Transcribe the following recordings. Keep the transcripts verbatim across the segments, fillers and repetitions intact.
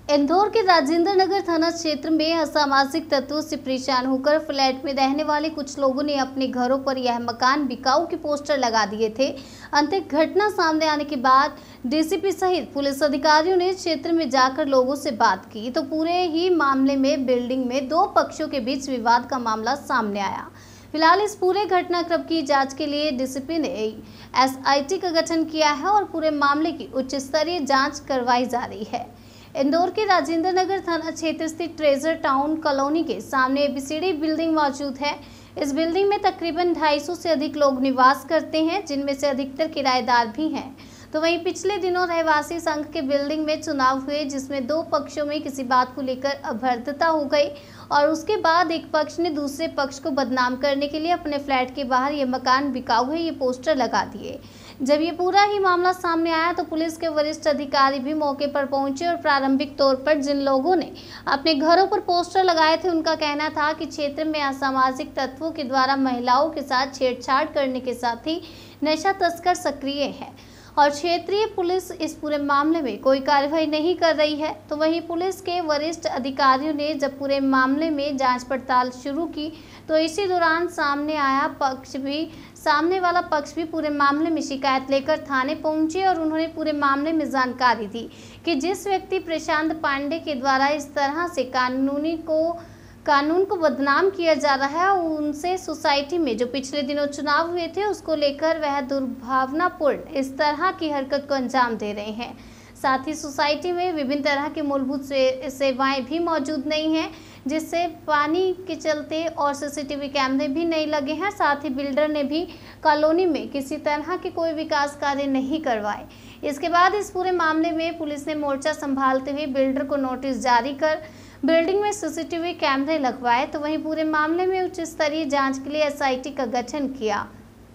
इंदौर के राजेंद्र नगर थाना क्षेत्र में असामाजिक तत्वों से परेशान होकर फ्लैट में रहने वाले कुछ लोगों ने अपने घरों पर यह मकान बिकाऊ के पोस्टर लगा दिए थे। अंतिम घटना सामने आने के बाद डीसीपी सहित पुलिस अधिकारियों ने क्षेत्र में जाकर लोगों से बात की तो पूरे ही मामले में बिल्डिंग में दो पक्षों के बीच विवाद का मामला सामने आया। फिलहाल इस पूरे घटनाक्रम की जांच के लिए डीसीपी ने एसआईटी का गठन किया है और पूरे मामले की उच्च स्तरीय जांच करवाई जा रही है। इंदौर के राजेंद्र नगर थाना क्षेत्र स्थित ट्रेजर टाउन कॉलोनी के सामने एबीसीडी बिल्डिंग मौजूद है। इस बिल्डिंग में तकरीबन ढाई सौ से अधिक लोग निवास करते हैं, जिनमें से अधिकतर किराएदार भी हैं। तो वहीं पिछले दिनों रहवासी संघ के बिल्डिंग में चुनाव हुए, जिसमें दो पक्षों में किसी बात को लेकर अभद्रता हो गई और उसके बाद एक पक्ष ने दूसरे पक्ष को बदनाम करने के लिए अपने फ्लैट के बाहर ये मकान बिकाऊ है ये पोस्टर लगा दिए। जब ये पूरा ही मामला सामने आया तो पुलिस के वरिष्ठ अधिकारी भी मौके पर पहुंचे और प्रारंभिक तौर पर जिन लोगों ने अपने घरों पर पोस्टर लगाए थे उनका कहना था कि क्षेत्र में असामाजिक तत्वों के द्वारा महिलाओं के साथ छेड़छाड़ करने के साथ ही नशा तस्कर सक्रिय है और क्षेत्रीय पुलिस इस पूरे मामले में कोई कार्रवाई नहीं कर रही है। तो वहीं पुलिस के वरिष्ठ अधिकारियों ने जब पूरे मामले में जांच पड़ताल शुरू की तो इसी दौरान सामने आया पक्ष भी सामने वाला पक्ष भी पूरे मामले में शिकायत लेकर थाने पहुंचे और उन्होंने पूरे मामले में जानकारी दी कि जिस व्यक्ति प्रशांत पांडे के द्वारा इस तरह से कानूनी को कानून को बदनाम किया जा रहा है, उनसे सोसाइटी में जो पिछले दिनों चुनाव हुए थे उसको लेकर वह दुर्भावनापूर्ण इस तरह की हरकत को अंजाम दे रहे हैं। साथ ही सोसाइटी में विभिन्न तरह की मूलभूत से, सेवाएं भी मौजूद नहीं हैं, जिससे पानी के चलते और सीसीटीवी कैमरे भी नहीं लगे हैं। साथ ही बिल्डर ने भी कॉलोनी में किसी तरह के कोई विकास कार्य नहीं करवाए। इसके बाद इस पूरे मामले में पुलिस ने मोर्चा संभालते हुए बिल्डर को नोटिस जारी कर बिल्डिंग में सीसीटीवी कैमरे लगवाए। तो वहीं पूरे मामले में उच्च स्तरीय जांच के लिए एसआईटी का गठन किया।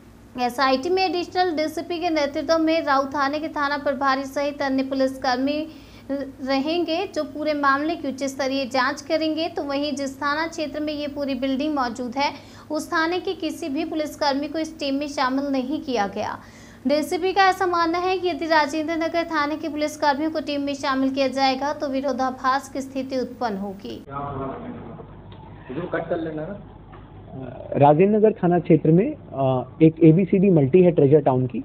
एसआईटी में एडिशनल डीसीपी के नेतृत्व में राउ थाने के थाना प्रभारी सहित अन्य पुलिसकर्मी रहेंगे जो पूरे मामले की उच्च स्तरीय जांच करेंगे। तो वहीं जिस थाना क्षेत्र में ये पूरी बिल्डिंग मौजूद है उस थाने के किसी भी पुलिसकर्मी को इस टीम में शामिल नहीं किया गया। डीसीपी का ऐसा मानना है कि यदि राजेंद्र नगर थाने के पुलिसकर्मियों को टीम में शामिल किया जाएगा तो विरोधाभास की स्थिति उत्पन्न होगी। राजेंद्र नगर थाना क्षेत्र में एक एबीसीडी मल्टी है ट्रेजर टाउन की,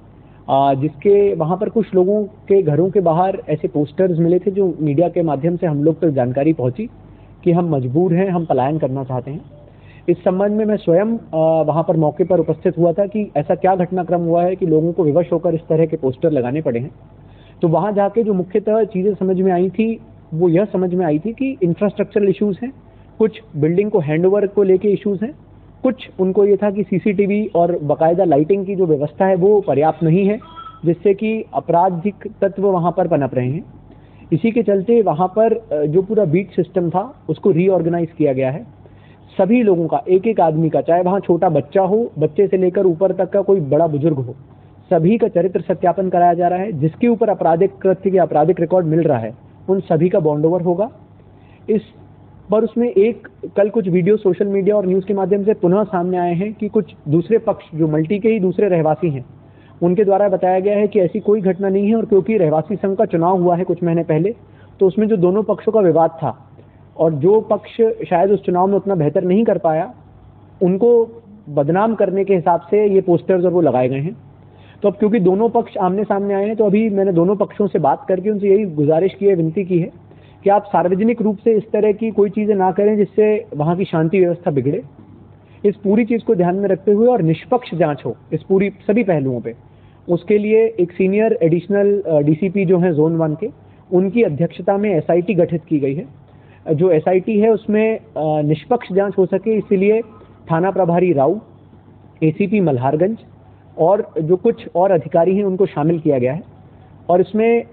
जिसके वहां पर कुछ लोगों के घरों के बाहर ऐसे पोस्टर्स मिले थे जो मीडिया के माध्यम से हम लोग तक जानकारी पहुंची कि हम मजबूर हैं, हम पलायन करना चाहते हैं। इस संबंध में मैं स्वयं वहां पर मौके पर उपस्थित हुआ था कि ऐसा क्या घटनाक्रम हुआ है कि लोगों को विवश होकर इस तरह के पोस्टर लगाने पड़े हैं। तो वहां जाके जो मुख्यतः चीजें समझ में आई थी वो यह समझ में आई थी कि इंफ्रास्ट्रक्चरल इश्यूज हैं, कुछ बिल्डिंग को हैंडओवर को लेके इश्यूज हैं, कुछ उनको ये था कि सीसीटीवी और बाकायदा लाइटिंग की जो व्यवस्था है वो पर्याप्त नहीं है, जिससे कि आपराधिक तत्व वहां पर पनप रहे हैं। इसी के चलते वहां पर जो पूरा बीट सिस्टम था उसको रीऑर्गेनाइज किया गया है। सभी लोगों का, एक एक आदमी का, चाहे वहां छोटा बच्चा हो, बच्चे से लेकर ऊपर तक का कोई बड़ा बुजुर्ग हो, सभी का चरित्र सत्यापन कराया जा रहा है। जिसके ऊपर आपराधिक कृत्य के आपराधिक रिकॉर्ड मिल रहा है उन सभी का बॉन्ड ओवर होगा। इस पर उसमें एक कल कुछ वीडियो सोशल मीडिया और न्यूज के माध्यम से पुनः सामने आए हैं कि कुछ दूसरे पक्ष जो मल्टी के ही दूसरे रहवासी हैं उनके द्वारा बताया गया है कि ऐसी कोई घटना नहीं है और क्योंकि रहवासी संघ का चुनाव हुआ है कुछ महीने पहले, तो उसमें जो दोनों पक्षों का विवाद था और जो पक्ष शायद उस चुनाव में उतना बेहतर नहीं कर पाया उनको बदनाम करने के हिसाब से ये पोस्टर्स और वो लगाए गए हैं। तो अब क्योंकि दोनों पक्ष आमने सामने आए हैं तो अभी मैंने दोनों पक्षों से बात करके उनसे यही गुजारिश की है, विनती की है कि आप सार्वजनिक रूप से इस तरह की कोई चीजें ना करें जिससे वहां की शांति व्यवस्था बिगड़े। इस पूरी चीज को ध्यान में रखते हुए और निष्पक्ष जांच हो इस पूरी सभी पहलुओं पे, उसके लिए एक सीनियर एडिशनल डीसीपी जो है जोन वन के, उनकी अध्यक्षता में एसआईटी गठित की गई है। जो एसआईटी है उसमें निष्पक्ष जांच हो सके इसलिए थाना प्रभारी राउ, एसीपी मल्हारगंज और जो कुछ और अधिकारी हैं उनको शामिल किया गया है। और इसमें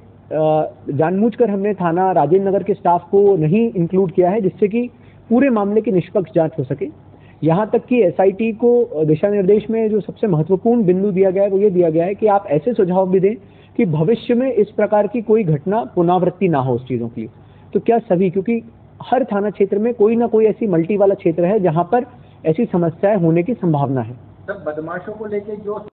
जानबूझकर हमने थाना राजेंद्र नगर के स्टाफ को नहीं इंक्लूड किया है जिससे कि पूरे मामले की निष्पक्ष जांच हो सके। यहाँ तक कि एसआईटी को दिशा निर्देश में जो सबसे महत्वपूर्ण बिंदु दिया गया है वो ये दिया गया है कि आप ऐसे सुझाव भी दें कि भविष्य में इस प्रकार की कोई घटना पुनरावृत्ति ना हो उस चीज़ों की। तो क्या सभी, क्योंकि हर थाना क्षेत्र में कोई ना कोई ऐसी मल्टी वाला क्षेत्र है जहां पर ऐसी समस्याएं होने की संभावना है। सब बदमाशों को लेके जो